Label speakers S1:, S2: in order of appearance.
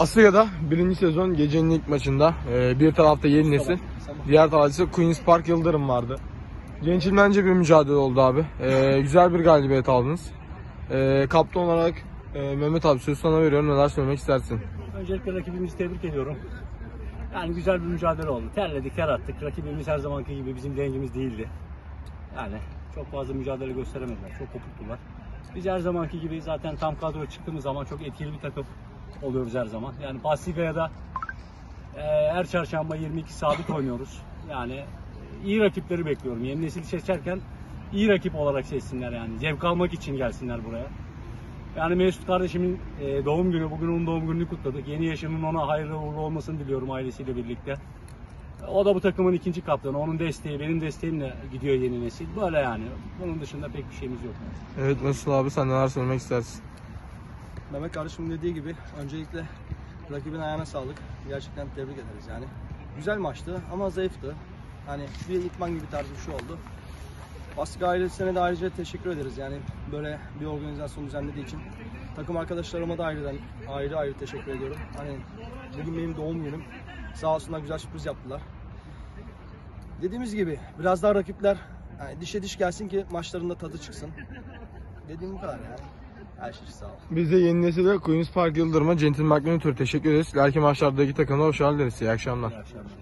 S1: Asya'da birinci sezon gecenin ilk maçında bir tarafta Yeni Nesil, diğer tarafta ise Queen's Park Yıldırım vardı. Centilmence bir mücadele oldu abi. Güzel bir galibiyet aldınız. Kaptan olarak Mehmet abi söz sana veriyorum. Neler söylemek istersin?
S2: Öncelikle rakibimizi tebrik ediyorum. Yani güzel bir mücadele oldu. Terledik, ter attık. Rakibimiz her zamanki gibi bizim dengimiz değildi. Yani çok fazla mücadele gösteremediler. Çok kopuktular. Biz her zamanki gibi zaten tam kadroya çıktığımız zaman çok etkili bir takım oluyoruz her zaman. Yani Pasifa'ya da her çarşamba 22 sabit oynuyoruz. Yani iyi rakipleri bekliyorum. Yeni nesil seçerken iyi rakip olarak seçsinler yani. Zevk almak için gelsinler buraya. Yani Mesut kardeşimin doğum günü, bugün onun doğum gününü kutladık. Yeni yaşının ona hayırlı uğurlu olmasını diliyorum ailesiyle birlikte. O da bu takımın ikinci kaptanı. Onun desteği, benim desteğimle gidiyor Yeni Nesil. Böyle yani. Bunun dışında pek bir şeyimiz yok.
S1: Evet Mesut abi, sen neler söylemek istersin?
S3: Mehmet kardeşim dediği gibi öncelikle rakibin ayağına sağlık. Gerçekten tebrik ederiz yani. Güzel maçtı ama zayıftı. Hani bir itman gibi tarzı bir şey oldu. Baskı ailesine de ayrıca teşekkür ederiz. Yani böyle bir organizasyon düzenlediği için. Takım arkadaşlarıma da ayrı teşekkür ediyorum. Hani bugün benim doğum günüm. Sağ olsunlar, güzel sürpriz yaptılar. Dediğimiz gibi biraz daha rakipler yani dişe diş gelsin ki maçlarında tadı çıksın. Dediğim bu kadar yani. Her şey sağ ol.
S1: Biz de Yeni Nesil'e Queen's Park Yıldırım'a Centilmen'le teşekkür ederiz. İleriki maçlardaki takımına hoş geldiniz. İyi akşamlar.
S2: İyi akşamlar.